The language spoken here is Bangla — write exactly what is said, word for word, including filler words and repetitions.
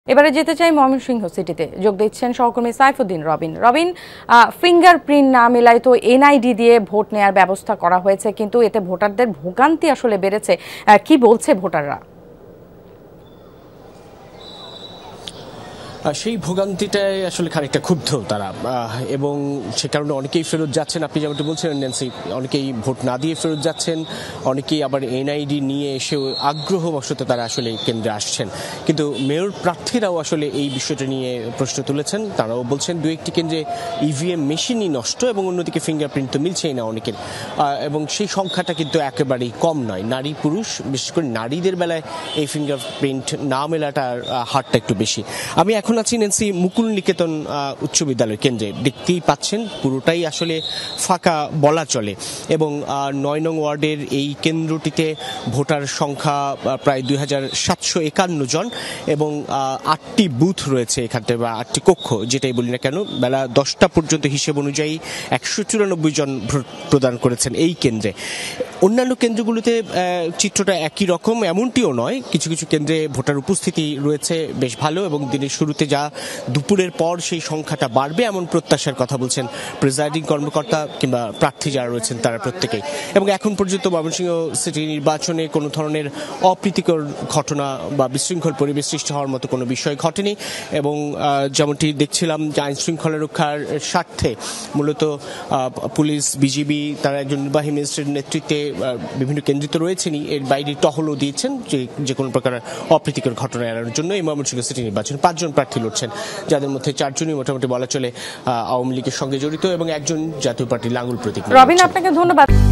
এবারে যেতে চাই ময়মনসিংহ সিটিতে যোগ দিচ্ছেন সহকর্মী সাইফুদ্দিন রবিন রবিন ফিঙ্গারপ্রিন্ট না মেলায় তো এনআইডি দিয়ে ভোট নেয়ার ব্যবস্থা করা হয়েছে, কিন্তু এতে ভোটারদের ভোগান্তি আসলে বেড়েছে। কি বলছে ভোটাররা? সেই ভোগান্তিটাই আসলে খানিকটা ক্ষুব্ধ তারা, এবং সে কারণে অনেকেই ফেরত যাচ্ছেন। আপনি যেমনটি বলছিলেন ন্যান্সি, অনেকেই ভোট না দিয়ে ফেরত যাচ্ছেন, অনেকেই আবার এনআইডি নিয়ে এসেও আগ্রহবশত তারা আসলে কেন্দ্রে আসছেন। কিন্তু মেয়র প্রার্থীরাও আসলে এই বিষয়টা নিয়ে প্রশ্ন তুলেছেন। তারাও বলছেন দু একটি কেন্দ্রে ইভিএম মেশিনই নষ্ট, এবং অন্যদিকে ফিঙ্গারপ্রিন্ট তো মিলছেই না অনেকের, এবং সেই সংখ্যাটা কিন্তু একেবারেই কম নয়। নারী পুরুষ, বিশেষ করে নারীদের বেলায় এই ফিঙ্গারপ্রিন্ট না মেলাটার হারটা একটু বেশি। আমি এখন আছি ন্যান্সি মুকুল নিকেতন উচ্চ বিদ্যালয় কেন্দ্রে। দেখতেই পাচ্ছেন পুরোটাই আসলে ফাঁকা বলা চলে, এবং নয় নং ওয়ার্ডের এই কেন্দ্রটিতে ভোটার সংখ্যা প্রায় দুই হাজার সাতশো একান্ন জন, এবং আটটি বুথ রয়েছে এখানটায়, বা আটটি কক্ষ যেটাই বলি না কেন। বেলা দশটা পর্যন্ত হিসেব অনুযায়ী একশো চুরানব্বই জন ভোট প্রদান করেছেন এই কেন্দ্রে। অন্যান্য কেন্দ্রগুলোতে চিত্রটা একই রকম এমনটিও নয়, কিছু কিছু কেন্দ্রে ভোটার উপস্থিতি রয়েছে বেশ ভালো, এবং দিনের শুরুতে যা দুপুরের পর সেই সংখ্যাটা বাড়বে এমন প্রত্যাশার কথা বলছেন প্রিজাইডিং কর্মকর্তা কিংবা প্রার্থী যারা রয়েছেন তারা প্রত্যেকেই। এবং এখন পর্যন্ত ময়মনসিংহ সিটি নির্বাচনে কোনো ধরনের অপ্রীতিকর ঘটনা বা বিশৃঙ্খল পরিবেশ সৃষ্টি হওয়ার মতো কোনো বিষয় ঘটেনি, এবং যেমনটি দেখছিলাম যে আইন শৃঙ্খলা রক্ষার স্বার্থে মূলত পুলিশ, বিজিবি, তারা একজন নির্বাহী ম্যাজিস্ট্রেটের নেতৃত্বে বিভিন্ন কেন্দ্রে তো রয়েছেনই, এর বাইরে টহলও দিয়েছেন যে যে কোনো প্রকার অপ্রীতিকর ঘটনা এড়ানোর জন্য। এই ময়মনসিংহ সিটি নির্বাচনে পাঁচজন প্রার্থী লড়ছেন, যাদের মধ্যে চারজনই মোটামুটি বলা চলে আওয়ামী লীগের সঙ্গে জড়িত, এবং একজন জাতীয় পার্টির লাঙ্গুল প্রতীক। রবিন, আপনাকে ধন্যবাদ।